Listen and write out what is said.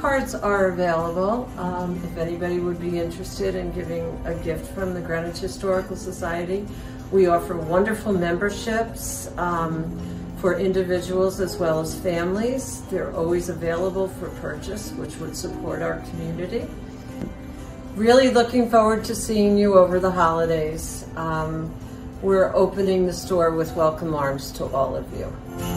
cards are available if anybody would be interested in giving a gift from the Greenwich Historical Society. We offer wonderful memberships for individuals as well as families. They're always available for purchase, which would support our community. Really looking forward to seeing you over the holidays. We're opening the store with welcome arms to all of you.